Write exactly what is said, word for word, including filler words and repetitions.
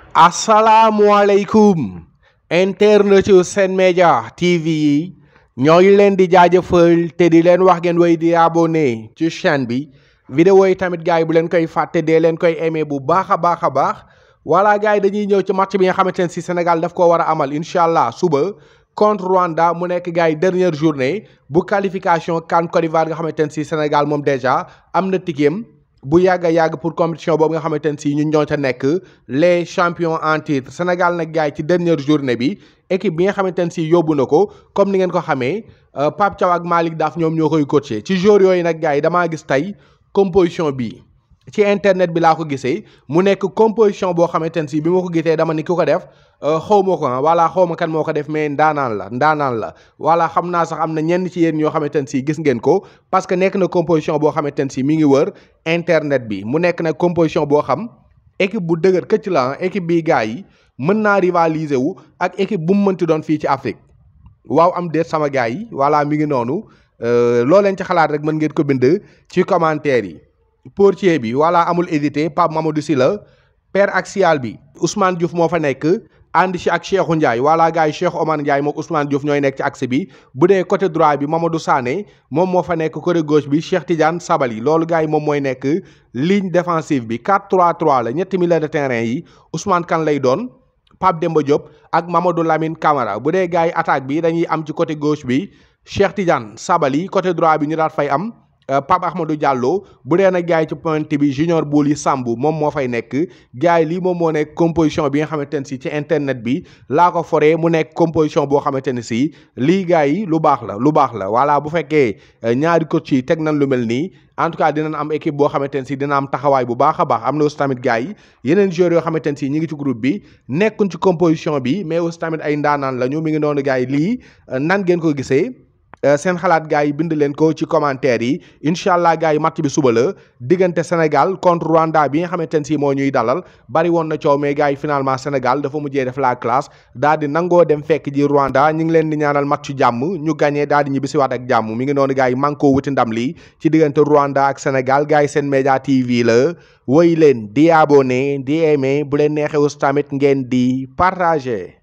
asalaamualeykum internet yu Sen Média T V yi ñoo ngi leen di jaajëfal te di leen wax ngeen way di abonné ci chaîne bi vidéo yi tamit gars yi bu leen koy fàtte dee leen koy aimé bu baax a baax a baax voilà gars yi dañuy ñëw ci match bi nga xamante ne si Sénégal daf ko war a amal incha allah suba contre Rwanda mu nekk gars yi dernière journée bu qualification CAN Côte d'Ivoire nga xamante ne si Sénégal moom déjà am na tigeem bu yàgg a yàgg pour compétition boobu nga xamante ne si ñun ñoo ca nekk les champions en titre Sénégal nag gars yi ci dernière journée bi équipe bi nga xamante ne si yóbbu na ko comme ni ngeen ko xamee Pape Thiaw ak Malick daaf ñoom ñoo koy coacher ci joueurs yooyu nag gars yi damaa gis tey composition bi ci internet bi laa ko gisee mu nekk composition boo xamante ne si bi ma ko gisee dama ni ki ko def xaw ma ko ah voilà xaw ma kan moo ko def mais ndaanaan la ndaanaan la voilà xam naa sax am na ñenn ci yéen ñoo xamante ne si gis ngeen ko parce que nekk na composition boo xamante ne si mi ngi wër internet bi mu nekk na composition boo xam équipe bu dëgër këcc la équipe bi gars yi mën naa rivaliser wu ak équipe bu mu mënti doon fii ci Afrique waaw am déet sama gars yi voilà mi ngi noonu loo leen ci xalaat rek mën ngeen ko bind ci commentaire yi. portier bi voilà amul hésité Pape Mamadou Sylla père axial bi Ousmane Diouf moo fa nekk ànd ci ak Cheikhou Ndiaye voilà gars yi Cheikh Omar Ndiaye moom Ousmane Diouf ñooy nekk ci axe bi bu dee côté droit bi Mamadou Sané moom moo fa nekk côté gauche bi Cheikh Tidiane Sabali loolu gars yi moom mooy nekk ligne défensive bi quatre trois trois la ñetti milieu de terrain yi Ousmane Kane lay doon Pape Demba Diop ak Mamadou Lamine Camara bu dee gars yi attaque bi dañuy am ci côté gauche bi Cheikh Tidiane Sabali côté droit bi ñu daal fay am Pape Ahmadou Diallo bu dee nag gars yi ci pointe bi Junior Bouli Samb moom moo fay nekk gars yi lii moom moo nekk composition bi nga xamante ne si ci internet bi laa ko foree mu nekk composition boo xamante ne si lii gars yi lu baax la lu baax la voilà bu fekkee ñaari coach yi teg nañ lu mel nii en tout cas dinañ am équipe boo xamante ne si dina am taxawaay bu baax a baax am na aussi tamit gars yi yeneen joueurs yoo xamante ne si ñi ngi ci groupe bi nekkuñ ci composition bi mais aussi tamit ay ndaanaan la ñu mi ngi noonu gars yi lii nan ngeen ko gisee. seen xalaat gars yi bind leen ko ci commentaire yi incha allah gars yi match bi suba la diggante Sénégal contre Rwanda bi nga xamante ne si moo ñuy dalal bari woon na coow mais gars yi finalement Sénégal dafa mujjee def la classe daal di nangoo dem fekk ji Rwanda ñu ngi leen di ñaanal match jàmm ñu gagné daal di ñibbisiwaat ak jàmm mi ngi noonu gars yi man koo wuti ndam li ci diggante Rwanda ak Sénégal gars yi Sen Média T V la woy leen di abonné di aimé bu leen neexee aussi tamit ngeen di partagé.